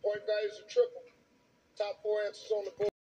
Point values are triple. Top 4 answers on the board.